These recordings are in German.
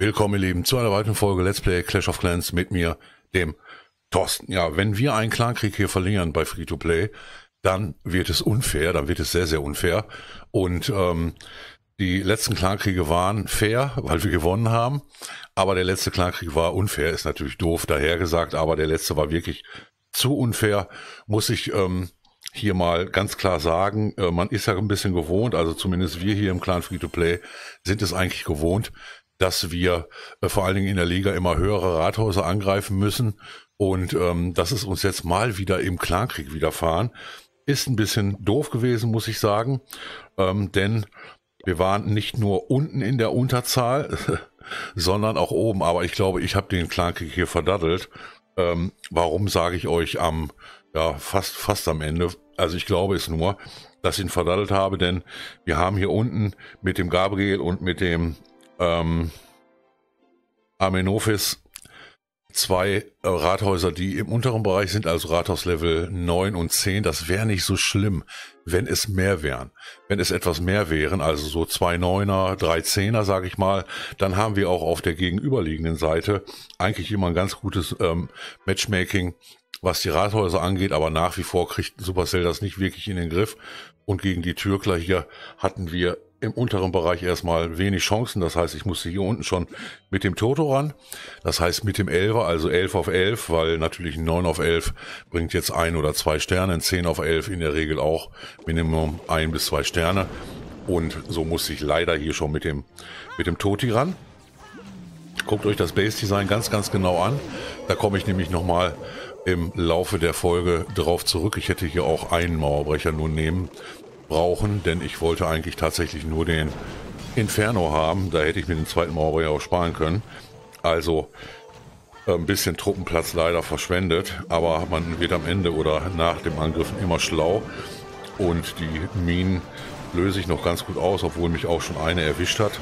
Willkommen, ihr Lieben, zu einer weiteren Folge Let's Play Clash of Clans mit mir, dem Thorsten. Ja, wenn wir einen Clankrieg hier verlieren bei Free-to-Play, dann wird es unfair, dann wird es sehr, sehr unfair. Und die letzten Clankriege waren fair, weil wir gewonnen haben. Aber der letzte Clankrieg war unfair, ist natürlich doof dahergesagt, aber der letzte war wirklich zu unfair, muss ich hier mal ganz klar sagen. Man ist ja ein bisschen gewohnt, also zumindest wir hier im Clan Free-to-Play sind es eigentlich gewohnt, dass wir vor allen Dingen in der Liga immer höhere Rathäuser angreifen müssen. Und das ist uns jetzt mal wieder im Clankrieg widerfahren. Ist ein bisschen doof gewesen, muss ich sagen. Denn wir waren nicht nur unten in der Unterzahl, sondern auch oben. Aber ich glaube, ich habe den Clankrieg hier verdaddelt. Warum sage ich euch fast am Ende? Also ich glaube es nur, dass ich ihn verdaddelt habe. Denn wir haben hier unten mit dem Gabriel und mit dem Amenophis zwei Rathäuser, die im unteren Bereich sind, also Rathauslevel 9 und 10. Das wäre nicht so schlimm, wenn es mehr wären. Wenn es etwas mehr wären, also so 2 9er, 3 10er, sage ich mal, dann haben wir auch auf der gegenüberliegenden Seite eigentlich immer ein ganz gutes Matchmaking, was die Rathäuser angeht, aber nach wie vor kriegt Supercell das nicht wirklich in den Griff. Und gegen die Türkler hier hatten wir im unteren Bereich erstmal wenig Chancen. Das heißt, ich musste hier unten schon mit dem Toto ran. Das heißt mit dem 11er, also 11 auf 11, weil natürlich ein 9 auf 11 bringt jetzt 1 oder 2 Sterne, ein 10 auf 11 in der Regel auch Minimum 1 bis 2 Sterne. Und so musste ich leider hier schon mit dem Toti ran. Guckt euch das Base-Design ganz, ganz genau an. Da komme ich nämlich nochmal im Laufe der Folge drauf zurück. Ich hätte hier auch einen Mauerbrecher nur brauchen, denn ich wollte eigentlich tatsächlich nur den Inferno haben. Da hätte ich mir den zweiten Mauerbrecher auch sparen können. Also ein bisschen Truppenplatz leider verschwendet, aber man wird am Ende oder nach dem Angriff immer schlau und die Minen löse ich noch ganz gut aus, obwohl mich auch schon eine erwischt hat.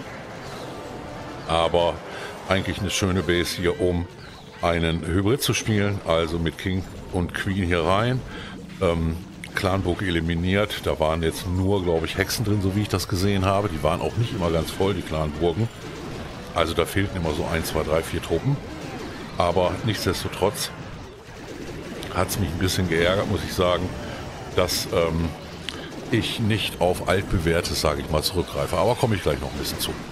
Aber eigentlich eine schöne Base hier, um einen Hybrid zu spielen, also mit King und Queen hier rein. Clanburg eliminiert, da waren jetzt nur, glaube ich, Hexen drin, so wie ich das gesehen habe. Die waren auch nicht immer ganz voll, die Clanburgen. Also da fehlten immer so 1, 2, 3, 4 Truppen. Aber nichtsdestotrotz hat es mich ein bisschen geärgert, muss ich sagen, dass ich nicht auf altbewährtes, sage ich mal, zurückgreife. Aber komme ich gleich noch ein bisschen zu.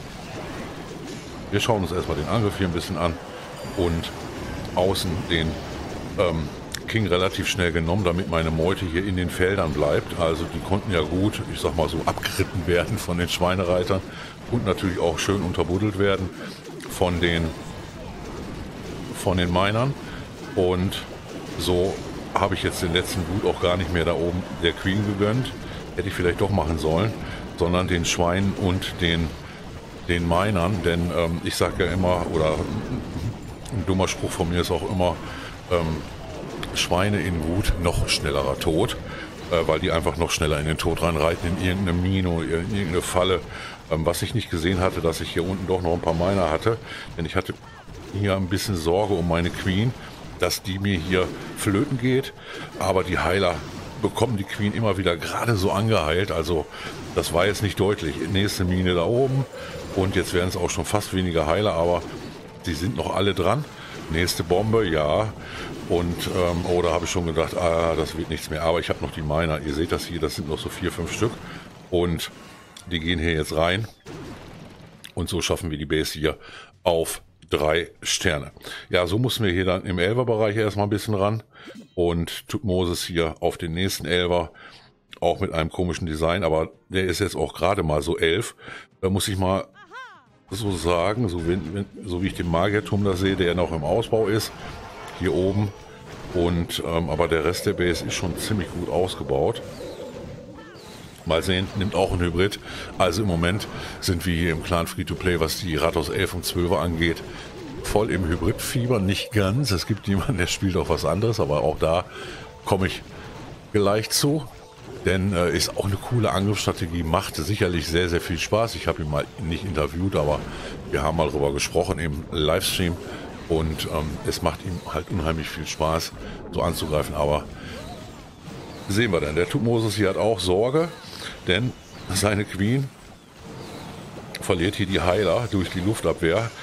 Wir schauen uns erstmal den Angriff hier ein bisschen an und außen den King relativ schnell genommen, damit meine Meute hier in den Feldern bleibt. Also die konnten ja gut, ich sag mal so, abgeritten werden von den Schweinereitern und natürlich auch schön unterbuddelt werden von den Minern. Und so habe ich jetzt den letzten Blut auch gar nicht mehr da oben der Queen gegönnt. Hätte ich vielleicht doch machen sollen, sondern den Schweinen und den Minern. Denn ich sage ja immer, oder ein dummer Spruch von mir ist auch immer, Schweine in Wut, noch schnellerer Tod, weil die einfach noch schneller in den Tod reinreiten, in irgendeine Mine, in irgendeine Falle. Was ich nicht gesehen hatte, dass ich hier unten doch noch ein paar Miner hatte, denn ich hatte hier ein bisschen Sorge um meine Queen, dass die mir hier flöten geht, aber die Heiler bekommen die Queen immer wieder gerade so angeheilt, also das war jetzt nicht deutlich. Nächste Mine da oben und jetzt werden es auch schon fast weniger Heiler, aber sie sind noch alle dran. Nächste Bombe, ja. Und, da habe ich schon gedacht, das wird nichts mehr. Aber ich habe noch die Miner. Ihr seht das hier, das sind noch so 4, 5 Stück. Und die gehen hier jetzt rein. Und so schaffen wir die Base hier auf 3 Sterne. Ja, so mussten wir hier dann im 11er-Bereich erstmal ein bisschen ran. Und Tutmosis hier auf den nächsten 11er. Auch mit einem komischen Design. Aber der ist jetzt auch gerade mal so 11. Da muss ich mal so sagen, so wie ich den Magierturm da sehe, der noch im Ausbau ist, hier oben. Und aber der Rest der Base ist schon ziemlich gut ausgebaut. Mal sehen, nimmt auch ein Hybrid. Also im Moment sind wir hier im Clan Free-to-Play, was die Rathaus 11 und 12er angeht, voll im Hybrid-Fieber. Nicht ganz, es gibt jemanden, der spielt auch was anderes, aber auch da komme ich gleich zu. Denn ist auch eine coole Angriffsstrategie, macht sicherlich sehr, sehr viel Spaß. Ich habe ihn mal nicht interviewt, aber wir haben mal darüber gesprochen im Livestream. Und es macht ihm halt unheimlich viel Spaß, so anzugreifen. Aber sehen wir dann, der Tutmosis hier hat auch Sorge, denn seine Queen verliert hier die Heiler durch die Luftabwehr.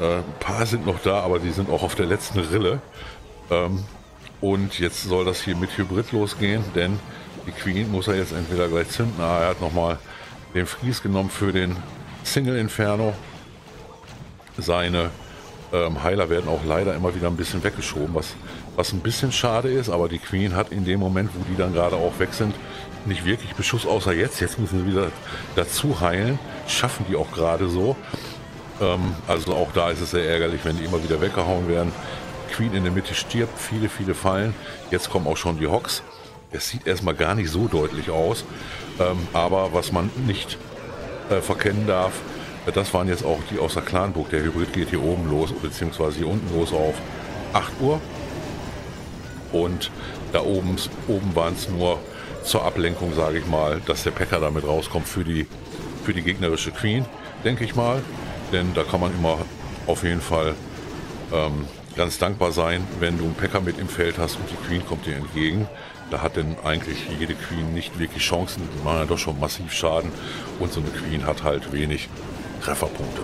Ein paar sind noch da, aber die sind auch auf der letzten Rille. Und jetzt soll das hier mit Hybrid losgehen, denn die Queen muss er jetzt entweder gleich zünden. Er hat nochmal den Fries genommen für den Single Inferno. Seine Heiler werden auch leider immer wieder ein bisschen weggeschoben, was ein bisschen schade ist, aber die Queen hat in dem Moment, wo die dann gerade auch weg sind, nicht wirklich Beschuss, außer jetzt. Jetzt müssen sie wieder dazu heilen, schaffen die auch gerade so. Also auch da ist es sehr ärgerlich, wenn die immer wieder weggehauen werden. Queen in der Mitte stirbt, viele Fallen. Jetzt kommen auch schon die Hogs. Es sieht erstmal gar nicht so deutlich aus, aber was man nicht verkennen darf, das waren jetzt auch die aus der Clanburg. Der Hybrid geht hier oben los, beziehungsweise hier unten los auf 8 Uhr. Und da oben waren es nur zur Ablenkung, sage ich mal, dass der Packer damit rauskommt für die gegnerische Queen, denke ich mal. Denn da kann man immer auf jeden Fall ganz dankbar sein, wenn du einen Packer mit im Feld hast und die Queen kommt dir entgegen. Da hat denn eigentlich jede Queen nicht wirklich Chancen, die machen ja doch schon massiv Schaden und so eine Queen hat halt wenig Trefferpunkte.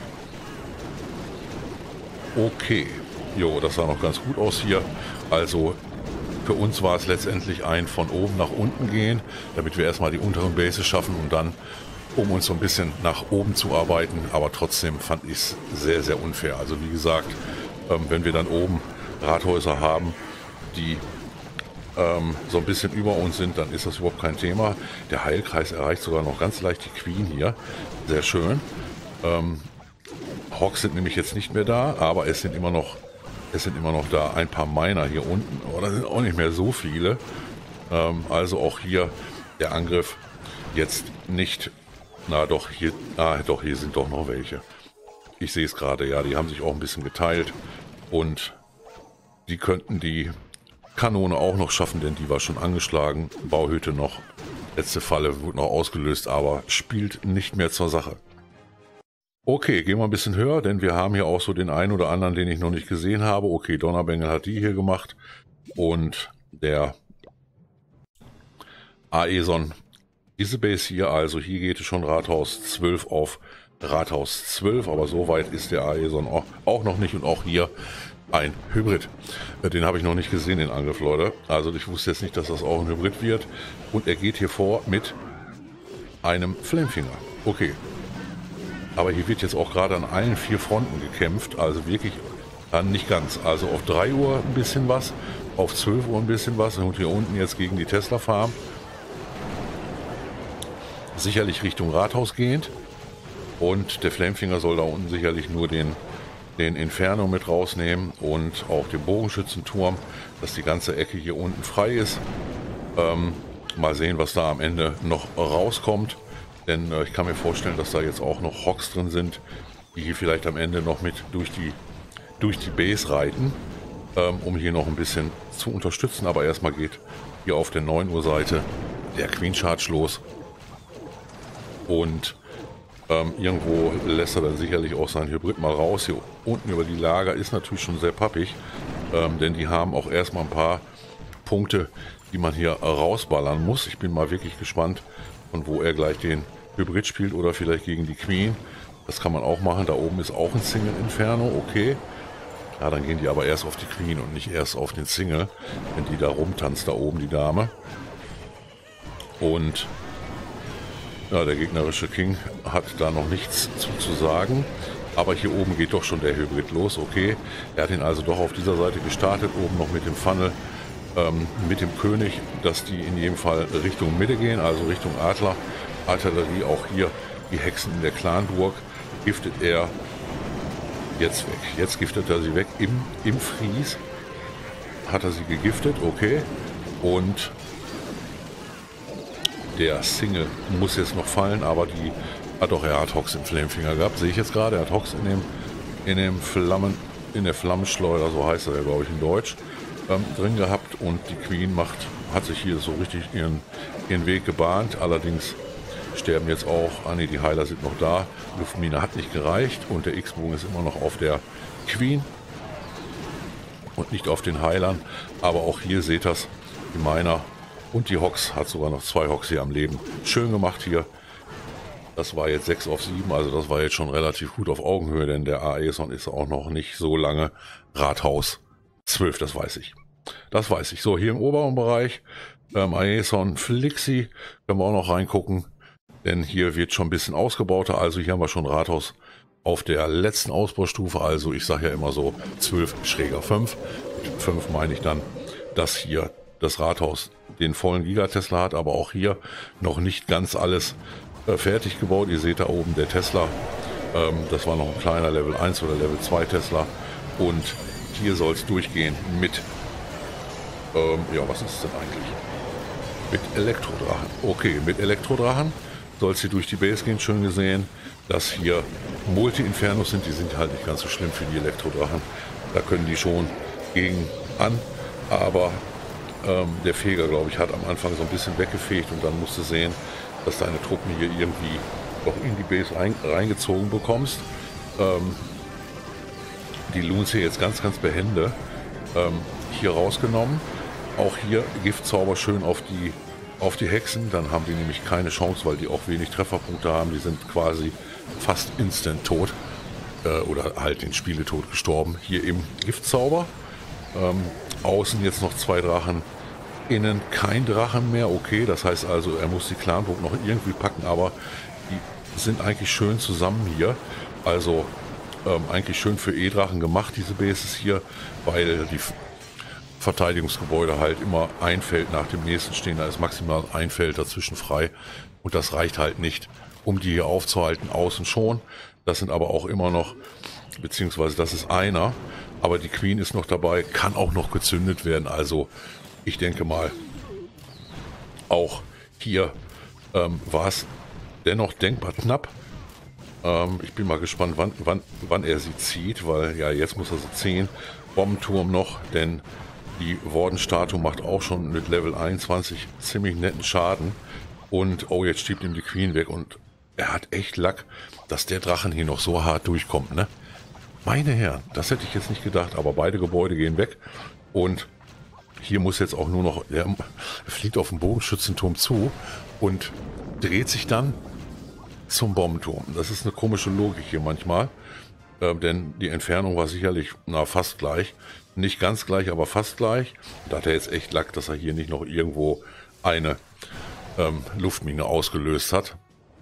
Okay, jo, das sah noch ganz gut aus hier. Also für uns war es letztendlich ein von oben nach unten gehen, damit wir erstmal die unteren Bases schaffen und dann, um uns so ein bisschen nach oben zu arbeiten. Aber trotzdem fand ich es sehr, sehr unfair. Also wie gesagt, wenn wir dann oben Rathäuser haben, die so ein bisschen über uns sind, dann ist das überhaupt kein Thema. Der Heilkreis erreicht sogar noch ganz leicht die Queen hier. Sehr schön. Hogs sind nämlich jetzt nicht mehr da, aber es sind immer noch da ein paar Miner hier unten. Oh, da sind auch nicht mehr so viele. Also auch hier der Angriff jetzt nicht. Na doch, hier sind doch noch welche. Ich sehe es gerade, ja, die haben sich auch ein bisschen geteilt. Und die könnten die Kanone auch noch schaffen, denn die war schon angeschlagen. Bauhütte noch. Letzte Falle wurde noch ausgelöst, aber spielt nicht mehr zur Sache. Okay, gehen wir ein bisschen höher, denn wir haben hier auch so den einen oder anderen, den ich noch nicht gesehen habe. Okay, Donnerbengel hat die hier gemacht. Und der Aeson, diese Base hier, also hier geht es schon Rathaus 12 auf Rathaus 12, aber so weit ist der Aeson auch noch nicht und auch hier ein Hybrid. Den habe ich noch nicht gesehen, den Angriff, Leute. Also ich wusste jetzt nicht, dass das auch ein Hybrid wird. Und er geht hier vor mit einem Flamefinger. Okay. Aber hier wird jetzt auch gerade an allen 4 Fronten gekämpft. Also wirklich nicht ganz. Also auf 3 Uhr ein bisschen was, auf 12 Uhr ein bisschen was. Und hier unten jetzt gegen die Tesla Farm. Sicherlich Richtung Rathaus gehend. Und der Flamefinger soll da unten sicherlich nur den Inferno mit rausnehmen und auch den Bogenschützenturm, dass die ganze Ecke hier unten frei ist. Mal sehen, was da am Ende noch rauskommt, denn ich kann mir vorstellen, dass da jetzt auch noch Hogs drin sind, die hier vielleicht am Ende noch mit durch die Base reiten, um hier noch ein bisschen zu unterstützen. Aber erstmal geht hier auf der 9 Uhr Seite der Queen Charge los und irgendwo lässt er dann sicherlich auch sein Hybrid mal raus. Hier unten über die Lager ist natürlich schon sehr pappig, denn die haben auch erstmal ein paar Punkte, die man hier rausballern muss. Ich bin mal wirklich gespannt, von wo er gleich den Hybrid spielt oder vielleicht gegen die Queen. Das kann man auch machen. Da oben ist auch ein Single Inferno, okay. Ja, dann gehen die aber erst auf die Queen und nicht erst auf den Single, wenn die da rumtanzt, da oben die Dame. Und ja, der gegnerische King hat da noch nichts zu sagen. Aber hier oben geht doch schon der Hybrid los, okay. Er hat ihn also doch auf dieser Seite gestartet, oben noch mit dem Funnel, mit dem König, dass die in jedem Fall Richtung Mitte gehen, also Richtung Adler. Artillerie, auch hier die Hexen in der Clanburg, giftet er jetzt weg. Jetzt giftet er sie weg im Fries. Hat er sie gegiftet, okay. Und der Single muss jetzt noch fallen, aber er hat Hogs im Flamefinger gehabt, sehe ich jetzt gerade. Er hat Hogs in der Flammenschleuder, so heißt er, glaube ich, in Deutsch, drin gehabt. Und die Queen hat sich hier so richtig ihren Weg gebahnt. Allerdings sterben jetzt auch, die Heiler sind noch da. Luftmine hat nicht gereicht und der X-Bogen ist immer noch auf der Queen und nicht auf den Heilern. Aber auch hier seht ihr die Miner und die Hogs, hat sogar noch 2 Hogs hier am Leben. Schön gemacht hier. Das war jetzt 6 auf 7, also das war jetzt schon relativ gut auf Augenhöhe, denn der Aeson ist auch noch nicht so lange Rathaus 12, das weiß ich. Das weiß ich. So, hier im oberen Bereich, Aeson Flixi, können wir auch noch reingucken, denn hier wird schon ein bisschen ausgebauter, also hier haben wir schon Rathaus auf der letzten Ausbaustufe, also ich sage ja immer so 12-5. Mit 5 meine ich dann, dass hier das Rathaus den vollen Giga-Tesla hat, aber auch hier noch nicht ganz alles fertig gebaut. Ihr seht da oben der Tesla, das war noch ein kleiner Level 1 oder Level 2 Tesla, und hier soll es durchgehen mit, ja, was ist es denn eigentlich? Mit Elektrodrachen. Okay, mit Elektrodrachen soll es hier durch die Base gehen, schön gesehen, dass hier Multi-Infernos sind, die sind halt nicht ganz so schlimm für die Elektrodrachen, da können die schon gegen an, aber der Feger, glaube ich, hat am Anfang so ein bisschen weggefegt und dann musst du sehen, dass deine Truppen hier irgendwie doch in die Base reingezogen bekommst. Die Loons hier jetzt ganz behende hier rausgenommen. Auch hier Giftzauber schön auf die Hexen, dann haben die nämlich keine Chance, weil die auch wenig Trefferpunkte haben. Die sind quasi fast instant tot oder halt den Spieletod gestorben. Hier im Giftzauber. Außen jetzt noch 2 Drachen, innen kein Drachen mehr. Okay, das heißt also, er muss die Clanburg noch irgendwie packen, aber die sind eigentlich schön zusammen hier. Also eigentlich schön für E-Drachen gemacht, diese Bases hier, weil die Verteidigungsgebäude halt immer ein Feld nach dem nächsten stehen. Da ist maximal ein Feld dazwischen frei und das reicht halt nicht, um die hier aufzuhalten. Außen schon, das sind aber auch immer noch, beziehungsweise das ist einer, aber die Queen ist noch dabei, kann auch noch gezündet werden. Also ich denke mal, auch hier war es dennoch denkbar knapp. Ich bin mal gespannt, wann er sie zieht, weil ja, jetzt muss er sie ziehen. Bombenturm noch, denn die Warden-Statue macht auch schon mit Level 21 ziemlich netten Schaden. Und oh, jetzt schiebt ihm die Queen weg und er hat echt Lack, dass der Drachen hier noch so hart durchkommt, ne? Meine Herren, das hätte ich jetzt nicht gedacht, aber beide Gebäude gehen weg und hier muss jetzt auch nur noch, er fliegt auf den Bogenschützenturm zu und dreht sich dann zum Bombenturm. Das ist eine komische Logik hier manchmal, denn die Entfernung war sicherlich fast gleich. Nicht ganz gleich, aber fast gleich. Da hat er jetzt echt Lack, dass er hier nicht noch irgendwo eine Luftmine ausgelöst hat.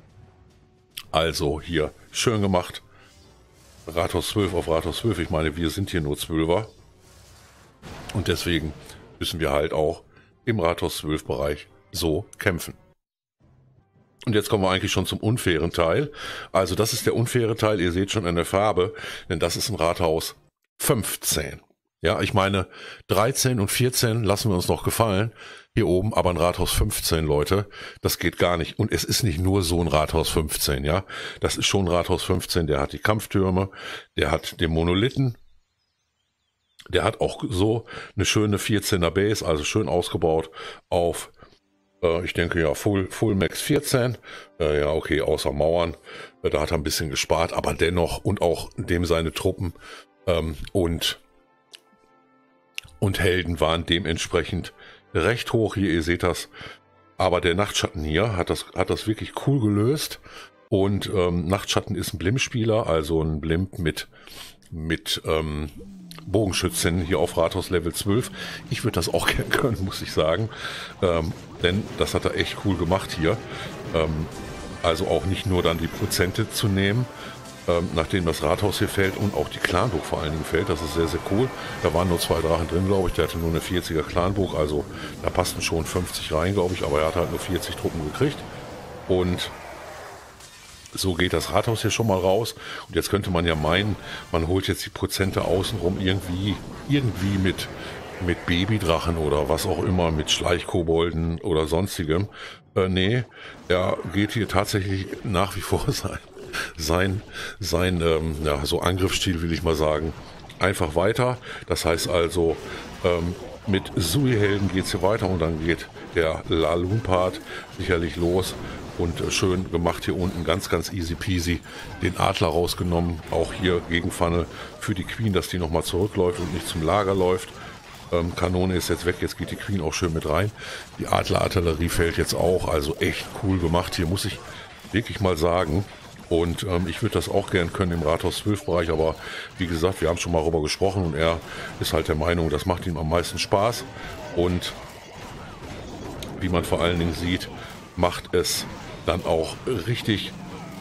Also hier schön gemacht. Rathaus 12 auf Rathaus 12. Ich meine, wir sind hier nur 12er. Und deswegen müssen wir halt auch im Rathaus 12 Bereich so kämpfen. Und jetzt kommen wir eigentlich schon zum unfairen Teil. Also das ist der unfaire Teil. Ihr seht schon an der Farbe, denn das ist ein Rathaus 15. Ja, ich meine 13 und 14 lassen wir uns noch gefallen hier oben, aber ein Rathaus 15, Leute, das geht gar nicht. Und es ist nicht nur so ein Rathaus 15, ja. Das ist schon ein Rathaus 15, der hat die Kampftürme, der hat den Monolithen, der hat auch so eine schöne 14er Base, also schön ausgebaut auf, ich denke ja, Full Max 14, ja okay, außer Mauern, da hat er ein bisschen gespart, aber dennoch und auch dem seine Truppen und Helden waren dementsprechend recht hoch hier, ihr seht das. Aber der Nachtschatten hier hat das wirklich cool gelöst. Und Nachtschatten ist ein Blimp-Spieler, also ein Blimp mit Bogenschützen hier auf Rathaus Level 12. Ich würde das auch gerne können, muss ich sagen. Denn das hat er echt cool gemacht hier. Also auch nicht nur dann die Prozente zu nehmen, nachdem das Rathaus hier fällt und auch die Clanburg vor allen Dingen fällt. Das ist sehr, sehr cool. Da waren nur 2 Drachen drin, glaube ich. Der hatte nur eine 40er Clanburg, also da passten schon 50 rein, glaube ich. Aber er hat halt nur 40 Truppen gekriegt. Und so geht das Rathaus hier schon mal raus. Und jetzt könnte man ja meinen, man holt jetzt die Prozente außenrum irgendwie mit Babydrachen oder was auch immer, mit Schleichkobolden oder sonstigem. Nee, er geht hier tatsächlich nach wie vor sein so Angriffsstil, will ich mal sagen, einfach weiter. Das heißt also, mit Sui-Helden geht es hier weiter und dann geht der Laloon-Part sicherlich los. Und schön gemacht hier unten, ganz easy peasy, den Adler rausgenommen. Auch hier Gegenpfanne für die Queen, dass die nochmal zurückläuft und nicht zum Lager läuft. Kanone ist jetzt weg, jetzt geht die Queen auch schön mit rein. Die Adler-Artillerie fällt jetzt auch, also echt cool gemacht. Hier muss ich wirklich mal sagen. Und ich würde das auch gern können im Rathaus 12 Bereich, aber wie gesagt, wir haben schon mal darüber gesprochen und er ist halt der Meinung, das macht ihm am meisten Spaß. Und wie man vor allen Dingen sieht, macht es dann auch richtig,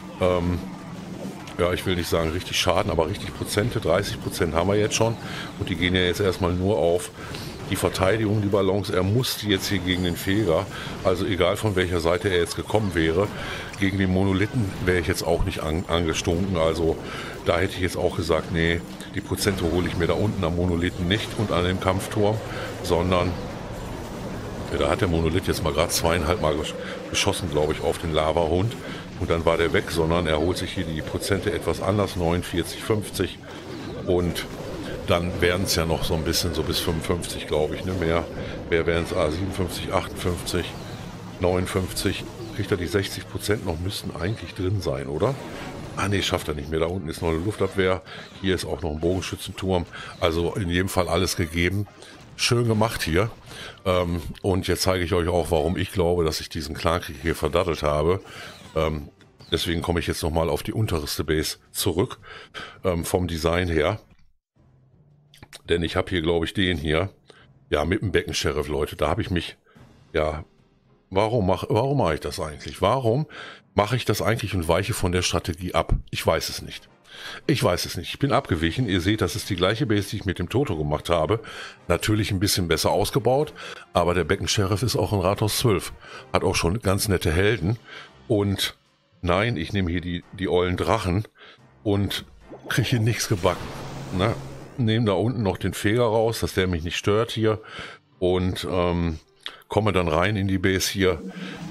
ja, ich will nicht sagen richtig Schaden, aber richtig Prozente, 30% haben wir jetzt schon. Und die gehen ja jetzt erstmal nur auf die Verteidigung, die Balance. Er musste jetzt hier gegen den Feger, also egal von welcher Seite er jetzt gekommen wäre, gegen den Monolithen wäre ich jetzt auch nicht angestunken. Also da hätte ich jetzt auch gesagt, nee, die Prozente hole ich mir da unten am Monolithen nicht und an dem Kampfturm, sondern da hat der Monolith jetzt mal gerade 2,5 Mal geschossen, glaube ich, auf den Lavahund. Und dann war der weg, sondern er holt sich hier die Prozente etwas anders, 49, 50. Und dann werden es ja noch so ein bisschen, so bis 55, glaube ich, ne? Mehr wären es, 57, 58, 59. Kriegt er die 60% noch, müssten eigentlich drin sein, oder? Ah nee, schafft er nicht mehr. Da unten ist noch eine Luftabwehr. Hier ist auch noch ein Bogenschützenturm. Also in jedem Fall alles gegeben. Schön gemacht hier. Und jetzt zeige ich euch auch, warum ich glaube, dass ich diesen Clankrieg hier verdattelt habe. Deswegen komme ich jetzt nochmal auf die unterste Base zurück, vom Design her. Denn ich habe hier, glaube ich, den hier, ja, mit dem Becken-Sheriff, Leute. Da habe ich mich, ja, warum mache ich das eigentlich? Warum mache ich das eigentlich und weiche von der Strategie ab? Ich weiß es nicht. Ich bin abgewichen. Ihr seht, das ist die gleiche Base, die ich mit dem Toto gemacht habe. Natürlich ein bisschen besser ausgebaut, aber der Becken-Sheriff ist auch in Rathaus 12. Hat auch schon ganz nette Helden. Und nein, ich nehme hier die ollen Drachen und kriege hier nichts gebacken. Ne? Nehme da unten noch den Feger raus, dass der mich nicht stört hier. Und komme dann rein in die Base hier.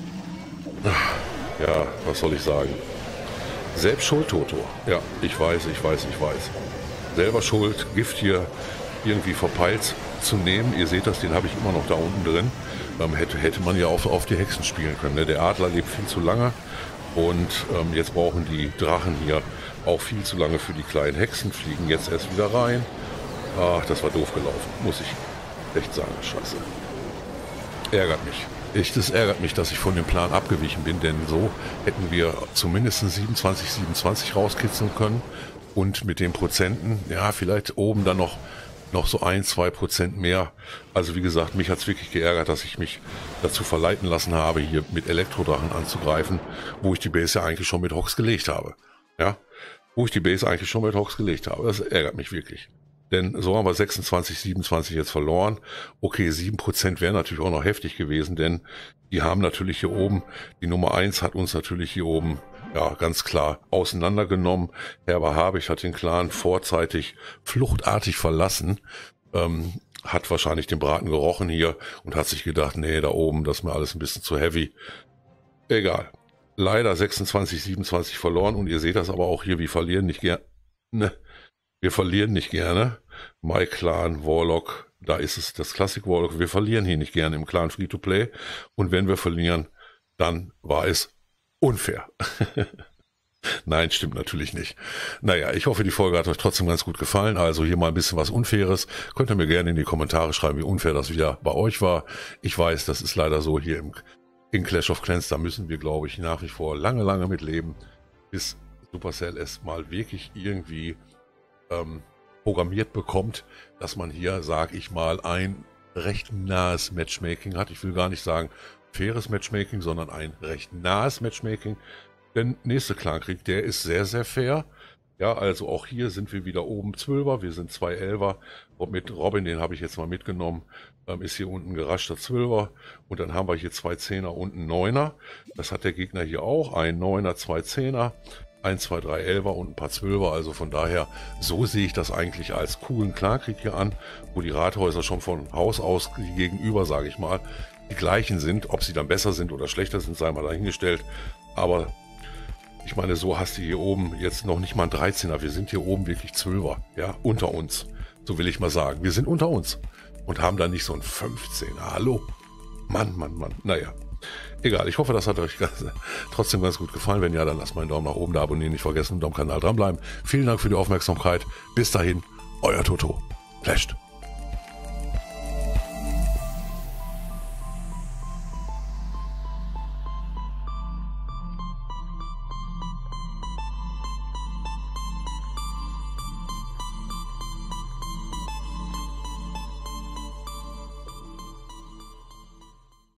Ja, was soll ich sagen? Selbst schuld, Toto. Ja, ich weiß. Selber schuld, Gift hier irgendwie verpeilt zu nehmen. Ihr seht das, den habe ich immer noch da unten drin. Hätte man ja auf die Hexen spielen können. Ne? Der Adler lebt viel zu lange und jetzt brauchen die Drachen hier auch viel zu lange für die kleinen Hexen. Fliegen jetzt erst wieder rein. Ach, das war doof gelaufen, muss ich echt sagen. Scheiße. Ärgert mich. Das ärgert mich, dass ich von dem Plan abgewichen bin, denn so hätten wir zumindest 27 rauskitzeln können und mit den Prozenten, ja, vielleicht oben dann noch so 1-2% mehr. Also wie gesagt, mich hat es wirklich geärgert, dass ich mich dazu verleiten lassen habe, hier mit Elektrodrachen anzugreifen, wo ich die Base ja eigentlich schon mit Hox gelegt habe. Ja, Das ärgert mich wirklich. Denn so haben wir 26, 27 jetzt verloren. Okay, 7% wäre natürlich auch noch heftig gewesen, denn die haben natürlich hier oben, die Nummer 1 hat uns natürlich hier oben, ja, ganz klar auseinandergenommen. Herber Habich hat den Clan vorzeitig fluchtartig verlassen, hat wahrscheinlich den Braten gerochen hier und hat sich gedacht, nee, da oben, das ist mir alles ein bisschen zu heavy. Egal. Leider 26, 27 verloren und ihr seht das aber auch hier, wir verlieren nicht gerne. Wir verlieren nicht gerne. My Clan, Warlock, da ist es das Classic Warlock. Wir verlieren hier nicht gerne im Clan Free-to-Play. Und wenn wir verlieren, dann war es unfair. Nein, stimmt natürlich nicht. Naja, ich hoffe, die Folge hat euch trotzdem ganz gut gefallen. Also hier mal ein bisschen was Unfaires. Könnt ihr mir gerne in die Kommentare schreiben, wie unfair das wieder bei euch war. Ich weiß, das ist leider so hier in Clash of Clans. Da müssen wir, glaube ich, nach wie vor lange mit leben, bis Supercell es mal wirklich irgendwie programmiert bekommt, dass man hier, sag ich mal, ein recht nahes Matchmaking hat. Ich will gar nicht sagen faires Matchmaking, sondern ein recht nahes Matchmaking. Der nächste Clankrieg, der ist sehr, sehr fair. Ja, also auch hier sind wir wieder oben 12er, wir sind 2 11er. Und mit Robin, den habe ich jetzt mal mitgenommen, ist hier unten geraschter 12er. Und dann haben wir hier 2 10er und einen 9er. Das hat der Gegner hier auch, ein 9er, 2 10er. 1, 2, 3 11er und ein paar 12er, also von daher, so sehe ich das eigentlich als coolen Clankrieg hier an, wo die Rathäuser schon von Haus aus gegenüber, sage ich mal, die gleichen sind. Ob sie dann besser sind oder schlechter sind, sei mal dahingestellt, aber ich meine, so hast du hier oben jetzt noch nicht mal ein 13er, wir sind hier oben wirklich 12er, ja, unter uns, so will ich mal sagen, wir sind unter uns und haben da nicht so ein 15er, hallo, Mann, naja. Egal, ich hoffe, das hat euch trotzdem ganz gut gefallen. Wenn ja, dann lasst mal einen Daumen nach oben da, abonnieren, nicht vergessen und am Kanal dranbleiben. Vielen Dank für die Aufmerksamkeit. Bis dahin, euer Toto. Clashed.